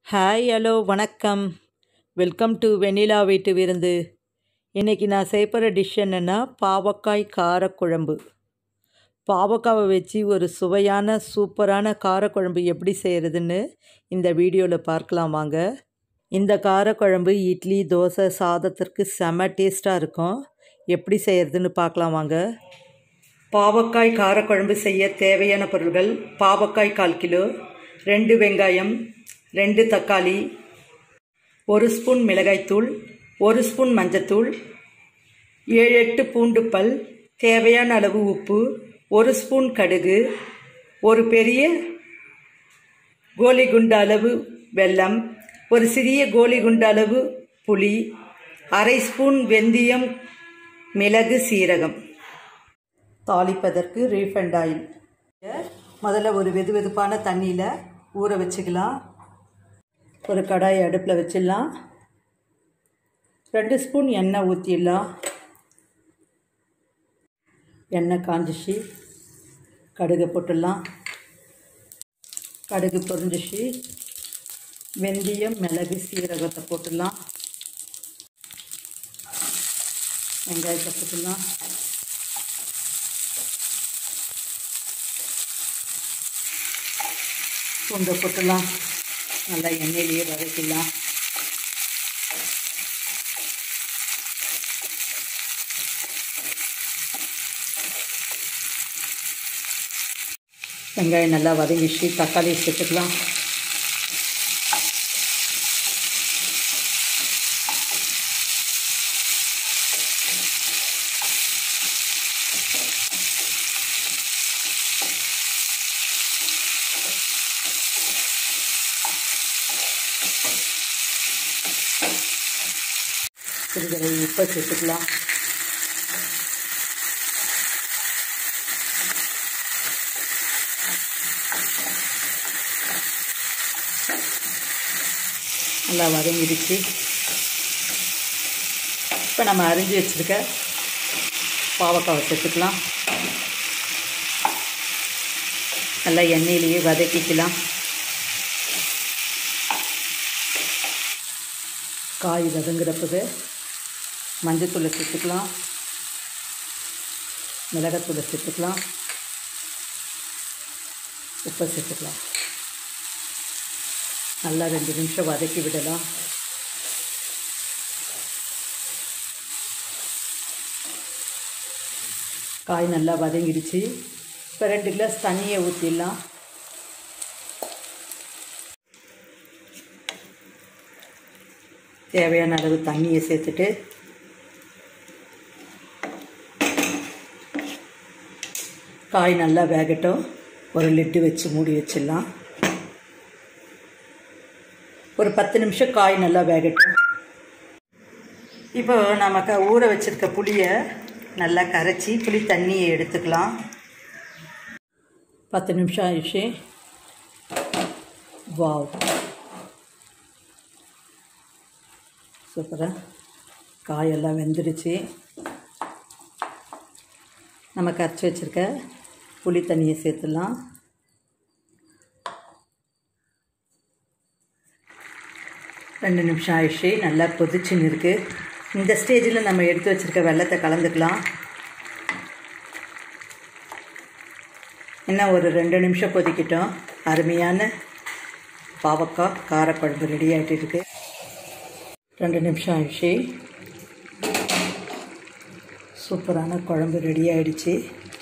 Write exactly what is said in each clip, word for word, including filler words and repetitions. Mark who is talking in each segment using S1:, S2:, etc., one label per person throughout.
S1: Hi hello வணக்கம். Welcome to Vennila வீட்டு விருந்து. இன்றைக்கி நான் செய்யப்படுற டிஷ் என்னென்னா பாவக்காய் காரக்குழம்பு. பாவக்காவை வச்சு ஒரு சுவையான சூப்பரான காரக்குழம்பு எப்படி செய்கிறதுன்னு இந்த வீடியோவில் பார்க்கலாம் வாங்க. இந்த காரக்குழம்பு இட்லி தோசை சாதத்திற்கு செம டேஸ்ட்டாக இருக்கும். எப்படி செய்கிறதுன்னு பார்க்கலாம் வாங்க. பாவக்காய் காரக்குழம்பு செய்ய தேவையான பொருட்கள்: பாவக்காய் கால் கிலோ, ரெண்டு வெங்காயம், ரெண்டு தக்காளி, ஒரு ஸ்பூன் மிளகாய்த்தூள், ஒரு ஸ்பூன் மஞ்சத்தூள், ஏழு எட்டு பூண்டு பல், தேவையான அளவு உப்பு, ஒரு ஸ்பூன் கடுகு, ஒரு பெரிய கோலி குண்டு அளவு வெல்லம், ஒரு சிறிய கோலி குண்டு அளவு புளி, அரை ஸ்பூன் வெந்தயம், மிளகு, சீரகம். தாளிப்பதற்கு ரீஃபைண்ட் ஆயில். முதல்ல ஒரு வெது வெதுப்பான தண்ணியில் ஊற வச்சுக்கலாம். ஒரு கடாயை அடுப்பில் வச்சிடலாம். ரெண்டு ஸ்பூன் எண்ணெய் ஊற்றிடலாம். எண்ணெய் காஞ்சிச்சு, கடுகு போட்டுடலாம். கடுகு பொரிஞ்சிச்சு, வெந்தயம், மிளகு, சீரகத்தை போட்டுடலாம். வெங்காயத்தை போட்டுடலாம். பூண்டை போட்டுடலாம். நல்லா எண்ணெயிலேயே வதக்கிடலாம். வெங்காயம் நல்லா வதங்கிச்சு, தக்காளி சேர்த்துக்கலாம். சிறிதளவு உப்பை சேர்த்துக்கலாம். நல்லா வதங்கிடுச்சு. இப்போ நம்ம அரிஞ்சு வச்சுருக்க பாவக்காவை சேர்த்துக்கலாம். நல்லா எண்ணெயிலேயே வதக்கிக்கலாம். காய் வதங்குறப்பவே மஞ்சத்தூளை சேர்த்துக்கலாம், மிளகாத்தூளை சேர்த்துக்கலாம், உப்பை சேர்த்துக்கலாம். நல்லா ரெண்டு நிமிஷம் வதக்கி விடலாம். காய் நல்லா வதங்கிடுச்சு. இப்போ ரெண்டு கிளாஸ் தண்ணியை ஊற்றிடலாம். தேவையான அளவு தண்ணியை சேர்த்துட்டு காய் நல்லா வேகட்டும். ஒரு லிட்டு வச்சு மூடி வச்சிடலாம். ஒரு பத்து நிமிஷம் காய் நல்லா வேகட்டும். இப்போ நமக்கு ஊற வச்சிருக்க புளியை நல்லா கரைச்சி புளி தண்ணியை எடுத்துக்கலாம். பத்து நிமிஷம் ஆயிடுச்சு. வாவ், சூப்பராக காயெல்லாம் வெந்துடுச்சு. நம்ம கரைச்சி வச்சுருக்க புளி தண்ணியை சேர்த்துடலாம். ரெண்டு நிமிஷம் ஆயிடுச்சு. நல்லா கொதிச்சுன்னு இருக்குது. இந்த ஸ்டேஜில் நம்ம எடுத்து வச்சுருக்க வெல்லத்தை கலந்துக்கலாம். இன்னும் ஒரு ரெண்டு நிமிஷம் கொதிக்கிட்டோம். அருமையான பாவக்காய் காரக்குழம்பு ரெடி ஆகிட்டு இருக்குது. ரெண்டு நிமிஷம் ஆயிடுச்சு. சூப்பரான குழம்பு ரெடி ஆகிடுச்சு.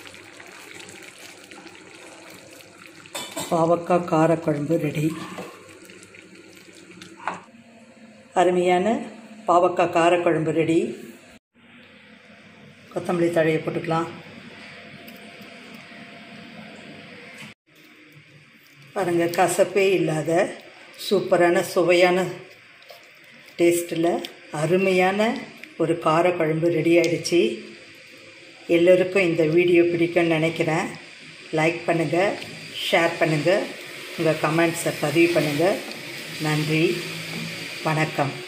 S1: பாவக்காய் காரக்குழம்பு ரெடி. அருமையான பாவக்காய் காரக்குழம்பு ரெடி. கொத்தமல்லி தழையை போட்டுக்கலாம். பாருங்கள், கசப்பே இல்லாத சூப்பரான சுவையான டேஸ்ட்டில் அருமையான ஒரு காரக்குழம்பு ரெடி ஆகிடுச்சு. எல்லோருக்கும் இந்த வீடியோ பிடிக்கும்னு நினைக்கிறேன். லைக் பண்ணுங்கள், ஷேர் பண்ணுங்கள், உங்கள் கமெண்ட்ஸை பதிவு பண்ணுங்கள். நன்றி, வணக்கம்.